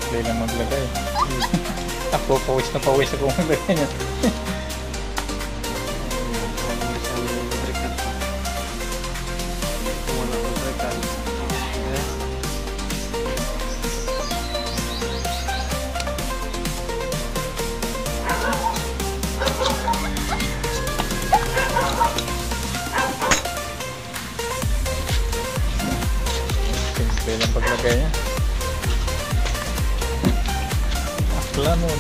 Simple lang maglagay. Ako, pawis na pawis ako maglagay niya. Simple lang paglagay niya. Akla nun.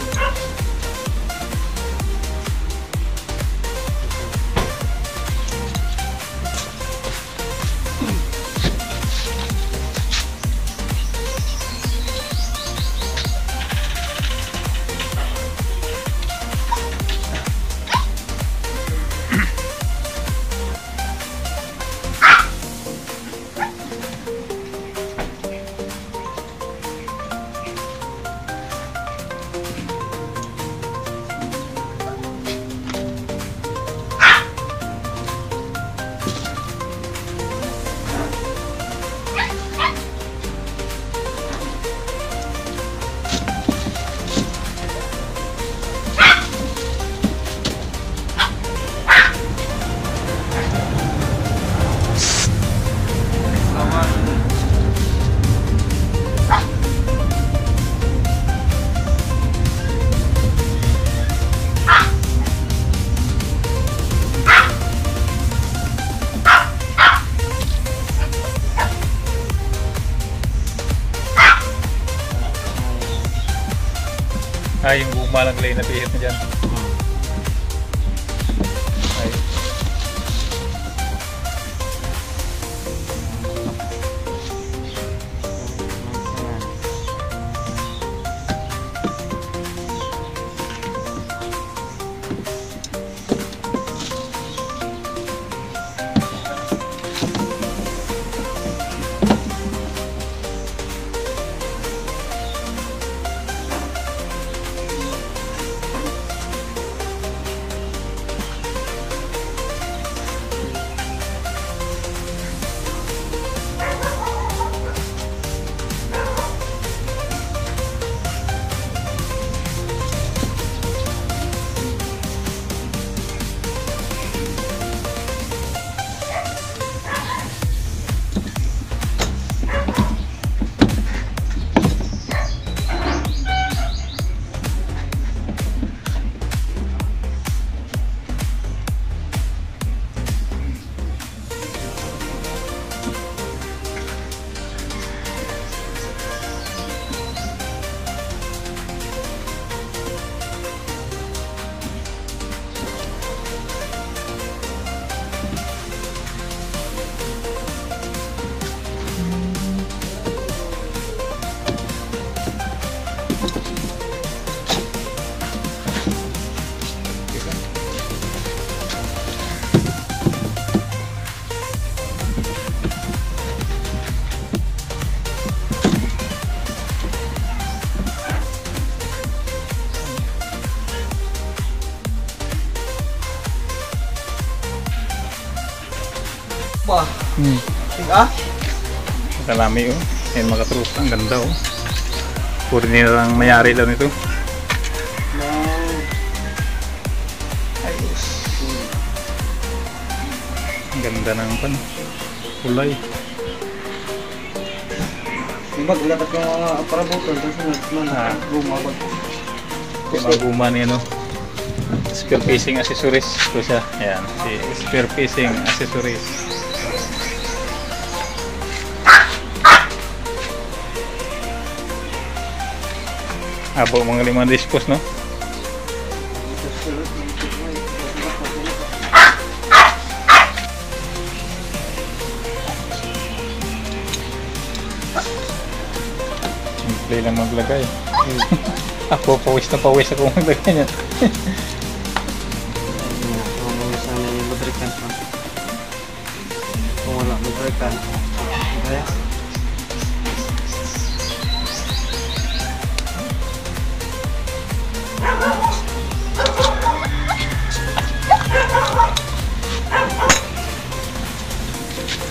Ay, yung guma lang lay na pihit na dyan. Ay. Wah, tiga. Kalami oh. Ayan mga katrus, ang ganda oh. Puro nilang mayari lang ito. Ayos. Ang ganda ng kulay. Ibag lahat yung parabutan kasi gumabag. Mga guma niya no. Spear fishing accessories. Ito siya. Ayan, si spear fishing accessories. Abo mga 5 dispos no. Simple lang maglagay. Ako, pawis na pawis ako maglagay niya. Sana yung lubrikan pa. Kung wala lubrikan, okay?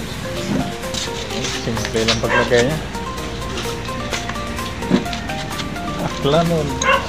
Simple lang paglagay niya. Akla nun.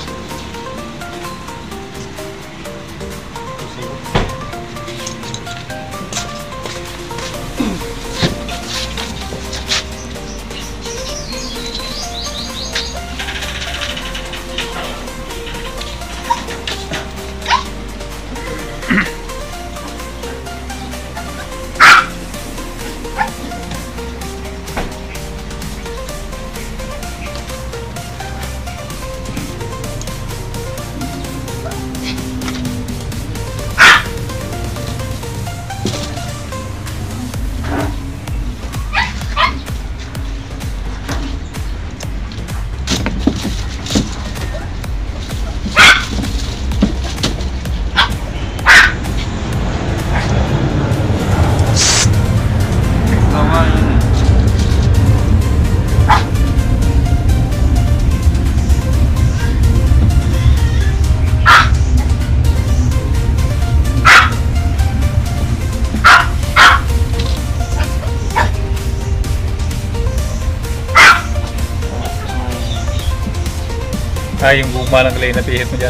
Yung guma lang kalay na pihit mo dyan.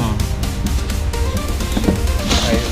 Ayun.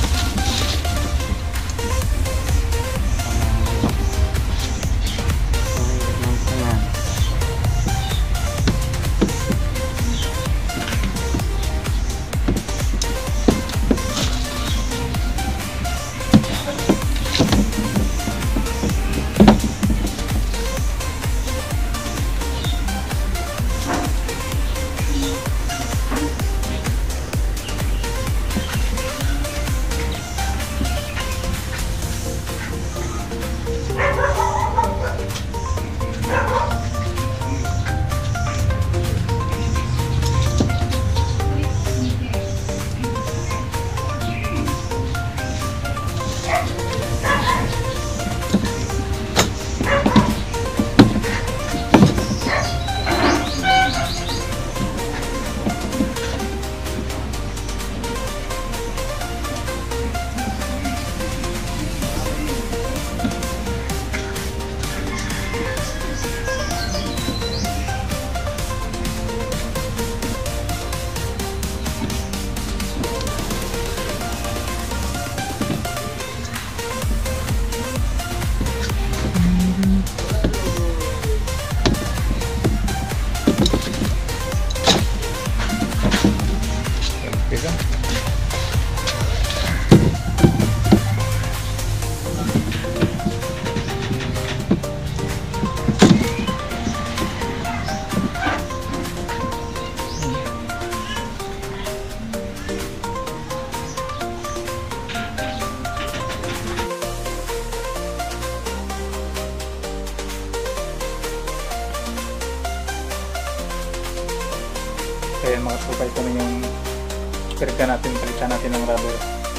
Kaya mga tropa, ito na yung palitan natin ng rubber.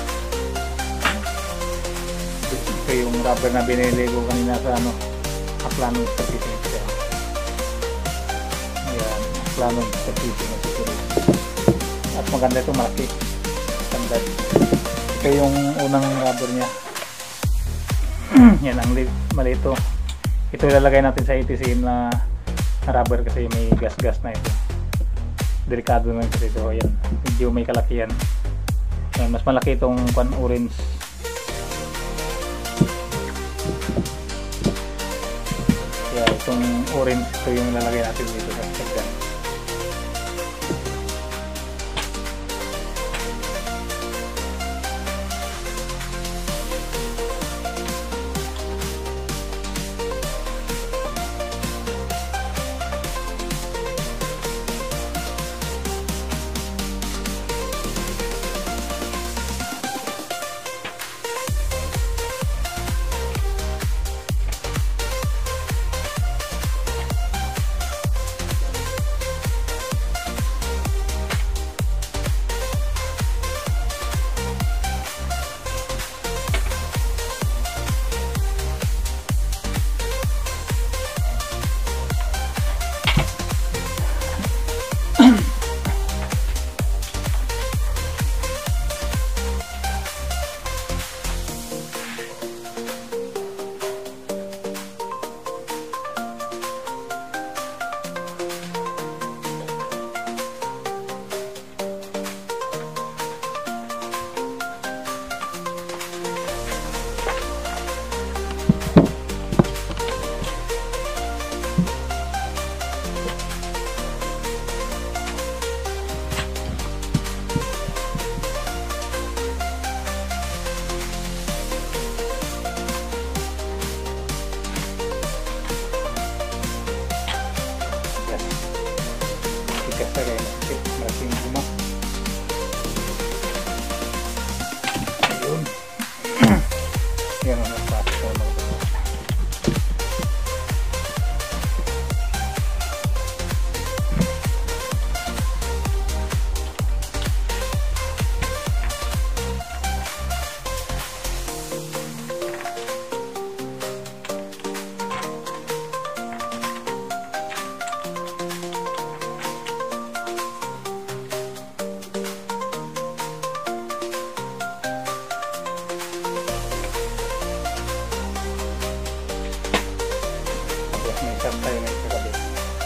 Ito yung rubber na binili ko kanina sa Aplano Stability. Ayan, Aplano Stability. At maganda ito, malaki. Standard. Ito yung unang rubber niya. Yan ang maliit ito. Ito ilalagay natin sa ATCM na rubber kasi may gas-gas na ito. Delikado naman kasi ito. Ayan, medyo may kalakihan. Ayan, mas malaki itong orange. Kaya itong orange ito yung lalagay natin dito sa shotgun. Tigas na kayo. Malaking guma. Ayun. Yan ang nagpasok ko mga kapatid. May isang tayo ngayon sa gabi.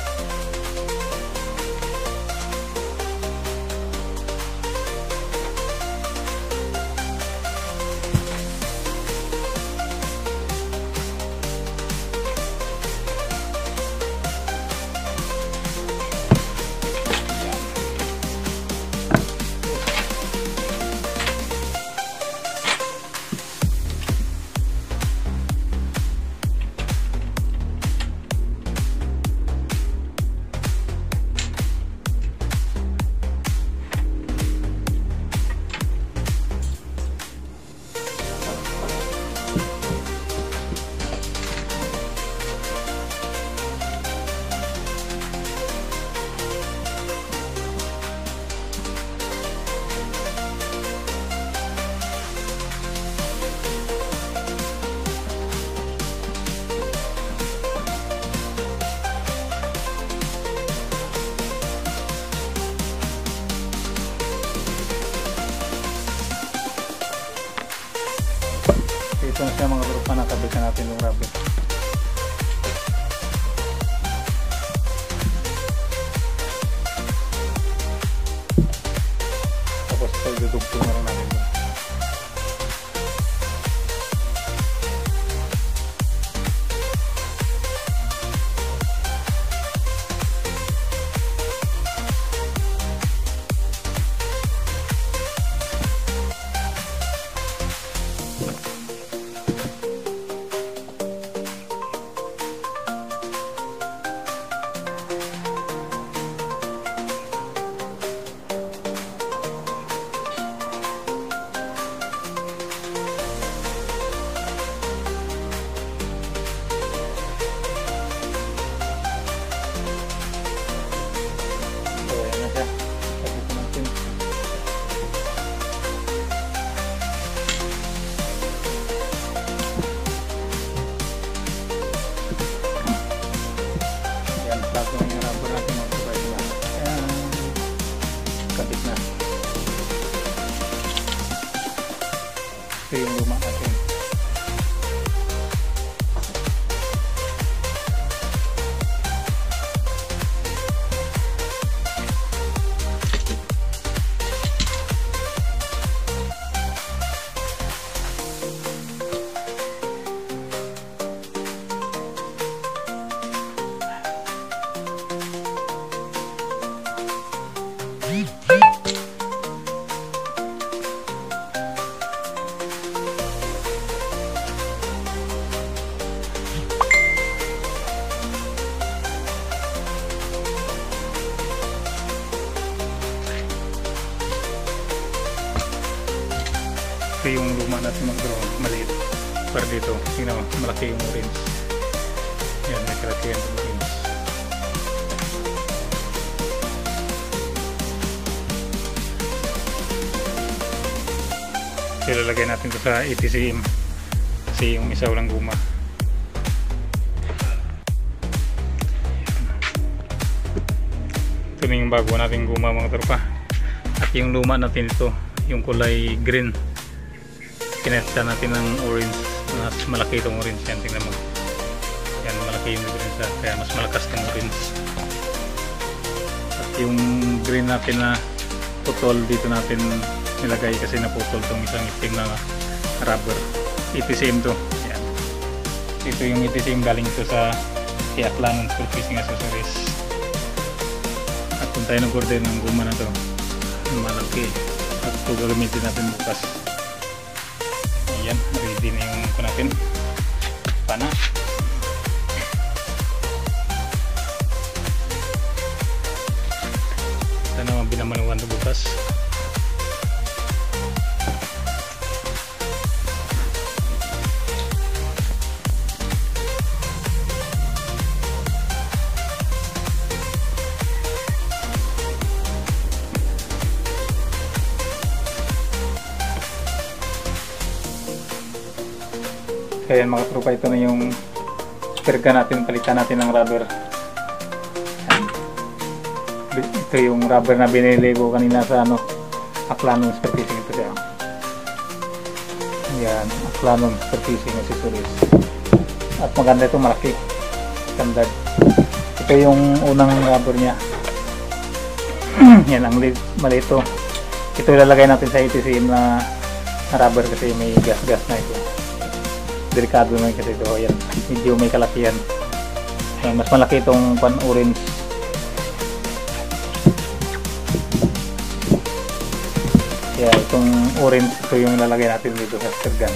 Ito na siya mga grupa, nakabitan natin yung rubber. Tapos pagdudugtong na lang natin. Ito yung luma natin. Ito yung luma natin mag-drone, maliit. Para dito, tingnan mo, malaki yung orange. Yan, may kalaki yung orange. Ilalagay natin ito sa ATCM kasi yung isa walang guma. Ito na yung bago nating guma mga tropa. At yung luma natin ito, yung kulay green, kineta natin ng orange. Mas malaki itong orange yan, tingnan mo yan, malaki yung orange kaya mas malakas itong orange. At yung green natin na putol dito natin nilagay kasi naputol itong isang itim na rubber. ETCM to yan. Ito yung ETCM galing ito sa Kiaklan ng School Fishing Accessories. At kung tayo nag-order ng guma na to malaki at ito gagamitin natin bukas. Ayan, ready na yung ko natin pana. binamanuan na bukas. Kaya mga tropa, ito na yung perga natin, palitan natin ng rubber. Ito yung rubber na binili ko kanina sa Aklanong Spare Fishing. Ito siya. Yan, Aklanong Spare Fishing accessories. At maganda ito, malaki. Standard. Ito yung unang rubber niya. Yan, ang maliit ito. Ito ilalagay natin sa ATCM na rubber kasi may gas-gas na ito. Delikado naman kasi ito. Ayan, medyo may kalakihan. Ayan, mas malaki itong orange. Kaya itong orange, ito yung lalagay natin dito sa stir gun.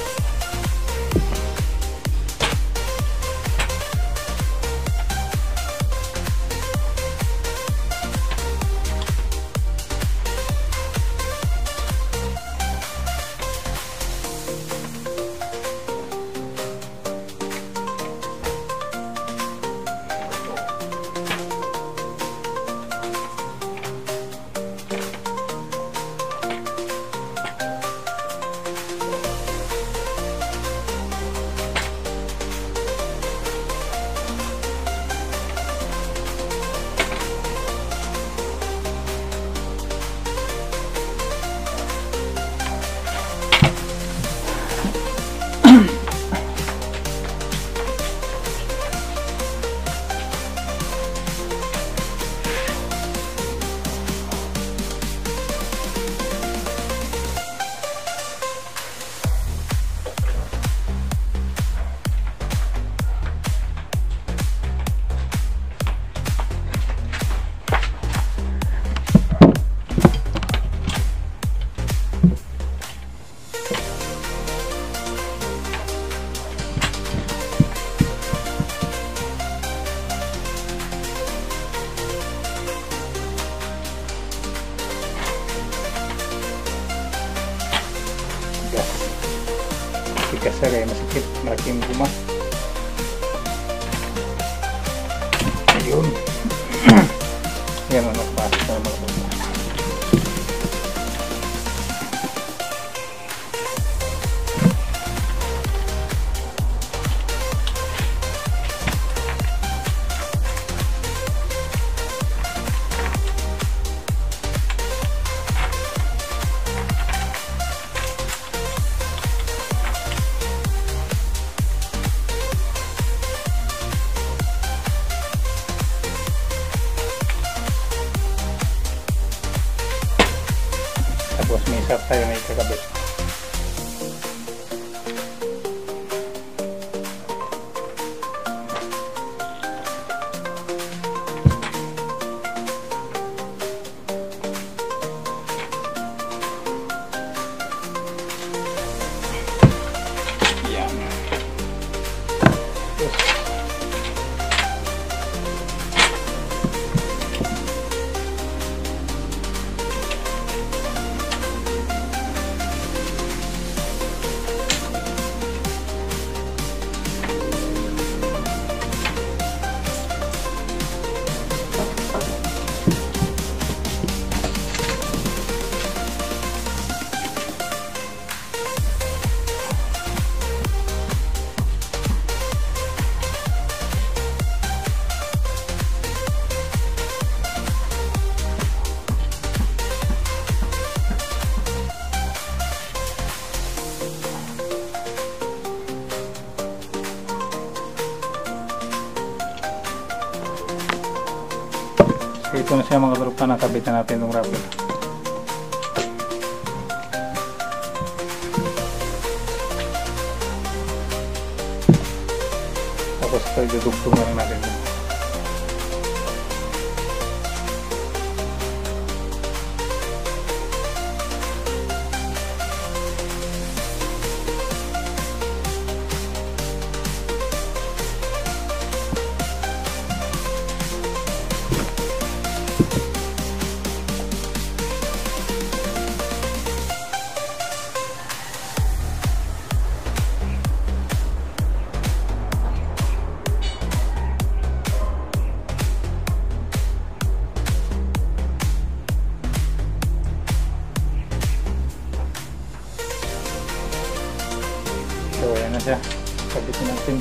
Kasi kaya masikip, malaking guma. Ayun. Yan ang nakapasok na mga guma. Tapos may isa tayo na ikakabit. Yan. Ito na siya mga tropa, nakabit na natin yung rubber. Tapos ito idudugtong na lang natin. na siya. Kabitin natin.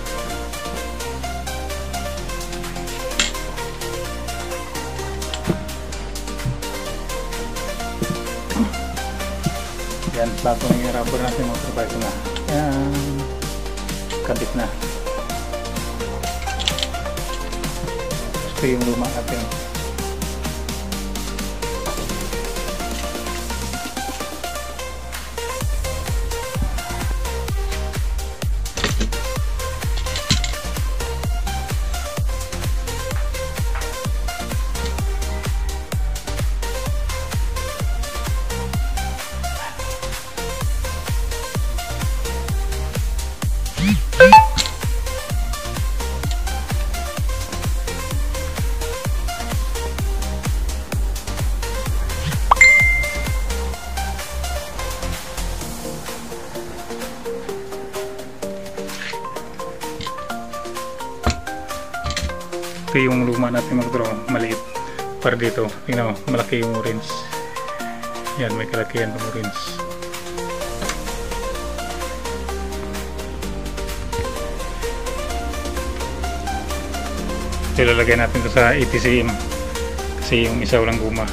Yan, bago na yung rubber natin mga trabaho na. Yan. Kabit na. Gusto yung luma natin. Ito yung luma natin mga bro, maliit para dito. Tingnan mo, malaki yung orange. Yan, may kalakihan ng orange. Ito ilalagay natin ito sa ETCM kasi yung isa walang guma.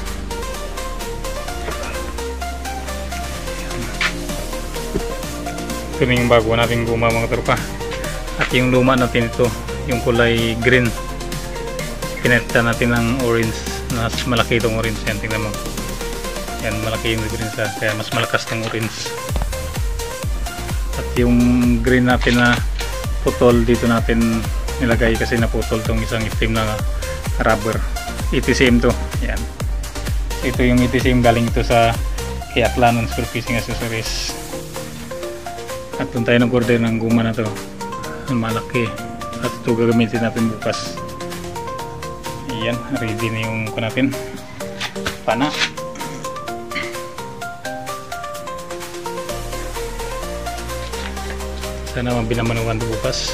Ito na yung bago nating guma mga tropa. At yung luma natin ito, yung kulay green, pinalitan natin ng orange na mas malaki itong orange. Yan, tingnan mo, yan, malaki yung green sa, kaya mas malakas ng orange. At yung green natin na putol dito natin nilagay kasi naputol tong isang itim na rubber. ETCM to, yan, ito yung ETCM, galing ito sa kay Atlanon Spearfishing Accessories. At doon tayo nag-order ng guma na to, malaki, at ito gagamitin natin bukas. Yan, ready na yung ko natin pana. Sana mabinamanuan ito bukas.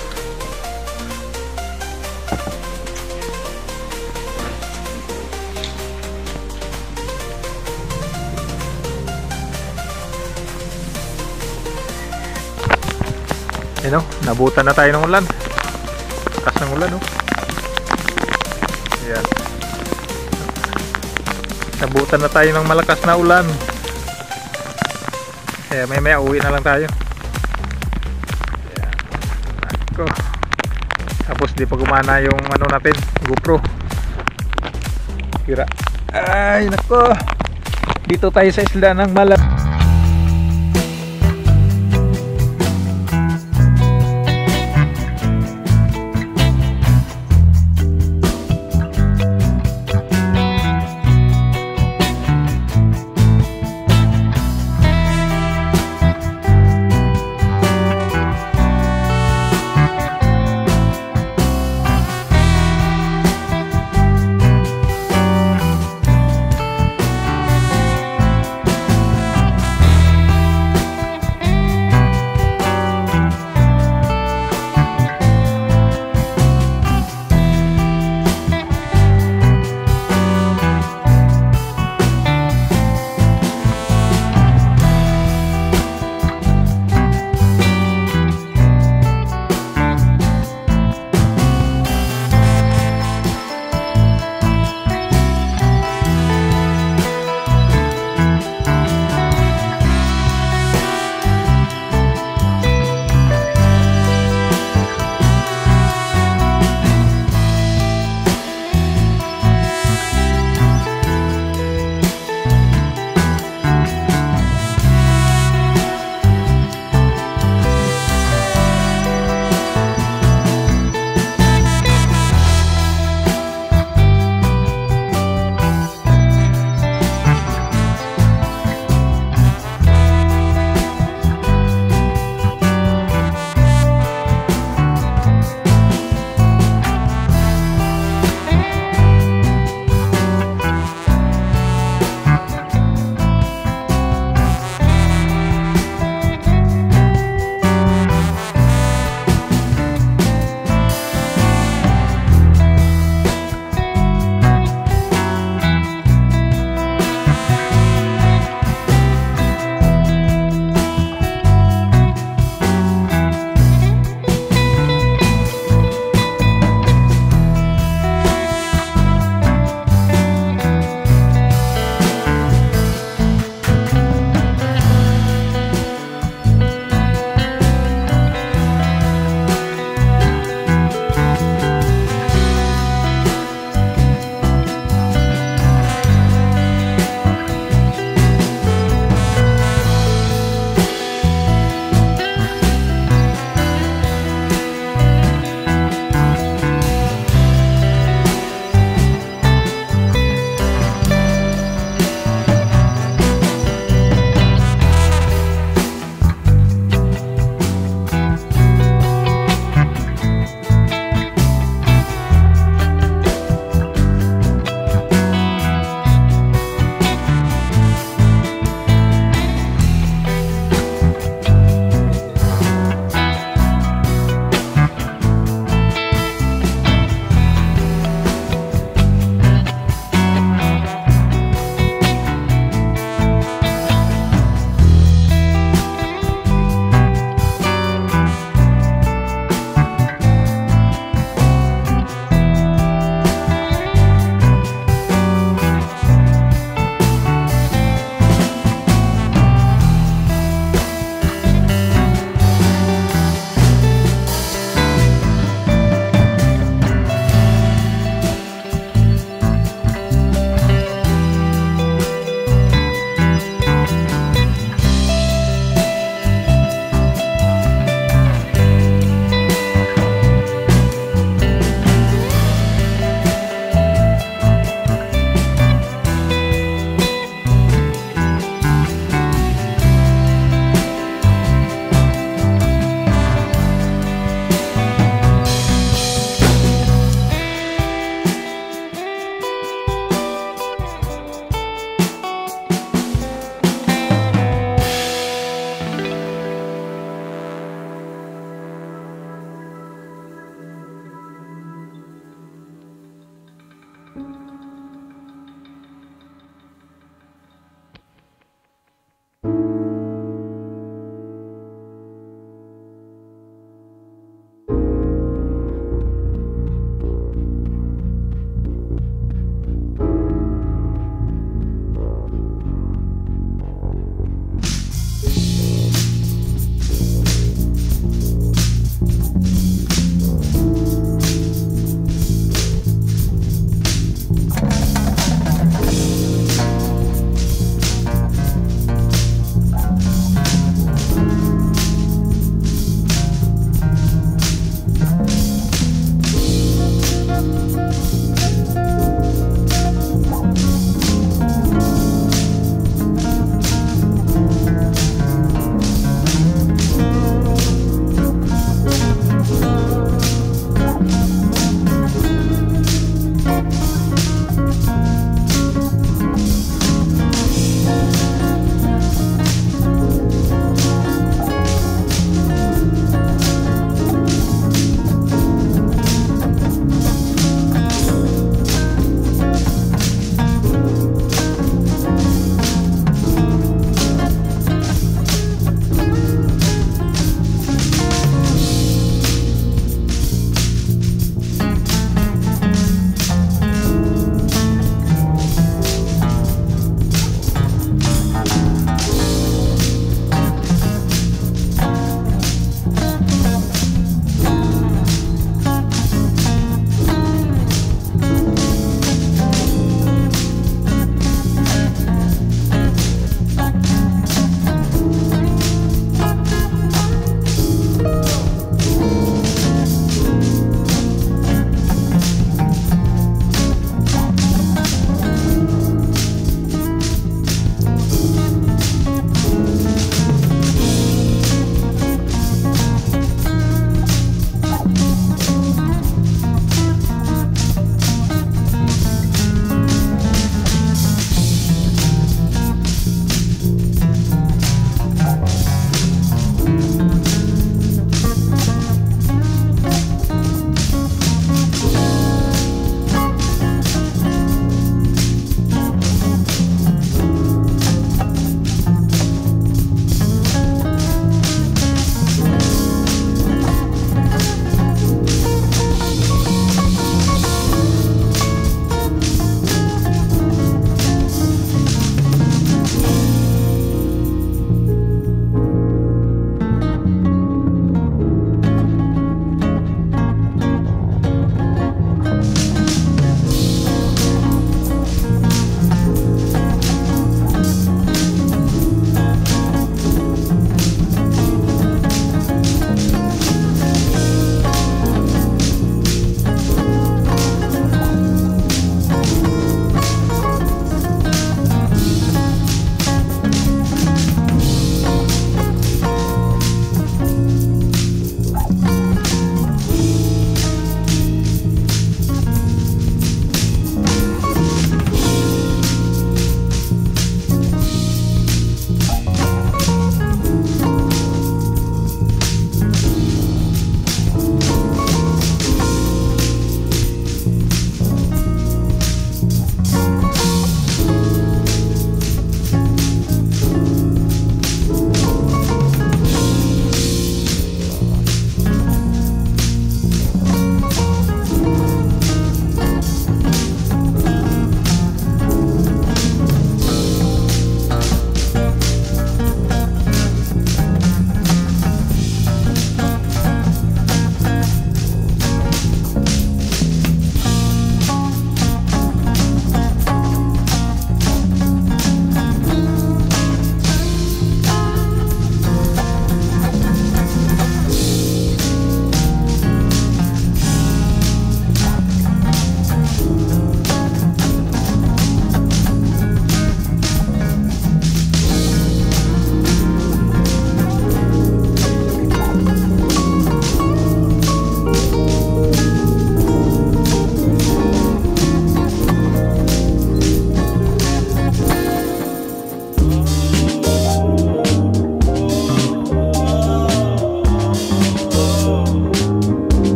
Ano, nabutan na tayo ng ulan. Lakas ng ulan, oh. Ayan. Nabutan na tayo ng malakas na ulan. Kaya maya uwi na lang tayo. Ayan. Ako. Tapos di pa gumana yung ano natin, GoPro. Kira. Ay, nako. Dito tayo sa isla ng Malab.